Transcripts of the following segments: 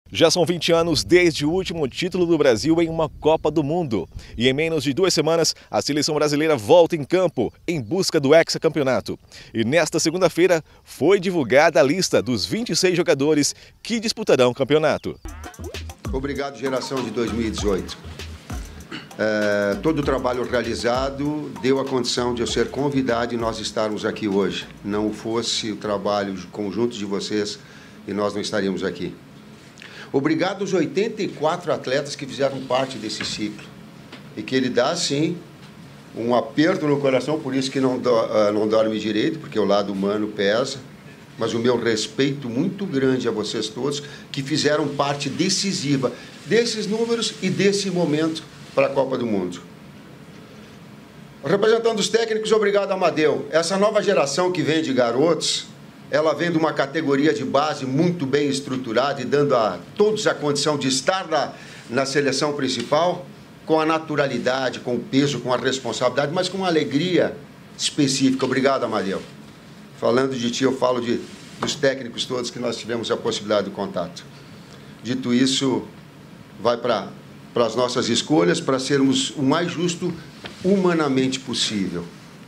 Já são 20 anos desde o último título do Brasil em uma Copa do Mundo. E em menos de 2 semanas, a seleção brasileira volta em campo em busca do hexacampeonato. E nesta segunda-feira foi divulgada a lista dos 26 jogadores que disputarão o campeonato. Obrigado, geração de 2018. Todo o trabalho realizado deu a condição de eu ser convidado e nós estarmos aqui hoje. Não fosse o trabalho conjunto de vocês e nós não estaríamos aqui. Obrigado aos 84 atletas que fizeram parte desse ciclo. E que ele dá, sim, um aperto no coração, por isso que não dorme direito, porque o lado humano pesa. Mas o meu respeito muito grande a vocês todos que fizeram parte decisiva desses números e desse momento para a Copa do Mundo. Representando os técnicos, obrigado, Amadeu. Essa nova geração que vem de garotos, ela vem de uma categoria de base muito bem estruturada e dando a todos a condição de estar na seleção principal com a naturalidade, com o peso, com a responsabilidade, mas com uma alegria específica. Obrigado, Amadeu. Falando de ti, eu falo dos técnicos todos que nós tivemos a possibilidade do contato. Dito isso, vai para as nossas escolhas, para sermos o mais justo humanamente possível.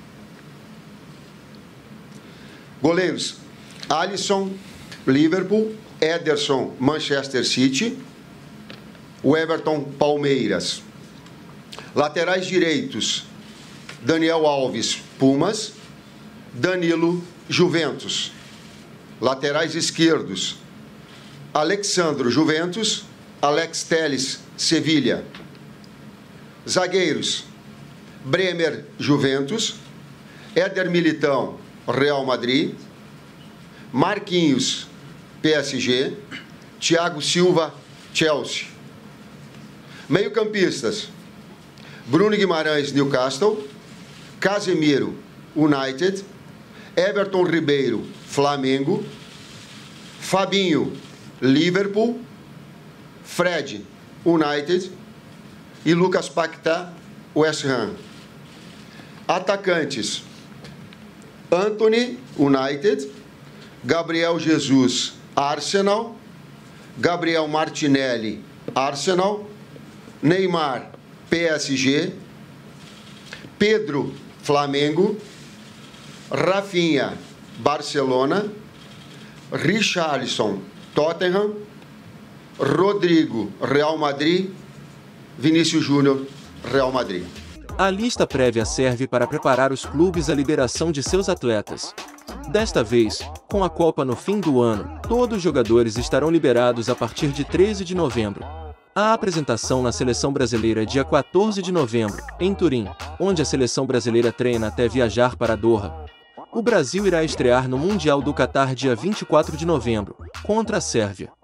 Goleiros: Alisson, Liverpool; Ederson, Manchester City; o Everton, Palmeiras. Laterais direitos: Daniel Alves, Pumas; Danilo, Juventus. Laterais esquerdos: Alexandro, Juventus; Alex Telles, Sevilha. Zagueiros: Bremer, Juventus; Éder Militão, Real Madrid; Marquinhos, PSG; Thiago Silva, Chelsea. Meio-campistas: Bruno Guimarães, Newcastle; Casemiro, United; Everton Ribeiro, Flamengo; Fabinho, Liverpool; Fred, United; e Lucas Paquetá, West Ham. Atacantes: Antony, United; Gabriel Jesus, Arsenal; Gabriel Martinelli, Arsenal; Neymar, PSG; Pedro, Flamengo; Rafinha, Barcelona; Richarlison, Tottenham; Rodrigo, Real Madrid; Vinícius Júnior, Real Madrid. A lista prévia serve para preparar os clubes à liberação de seus atletas. Desta vez, com a Copa no fim do ano, todos os jogadores estarão liberados a partir de 13 de novembro. A apresentação na Seleção Brasileira é dia 14 de novembro, em Turim, onde a Seleção Brasileira treina até viajar para Doha. O Brasil irá estrear no Mundial do Catar dia 24 de novembro, contra a Sérvia.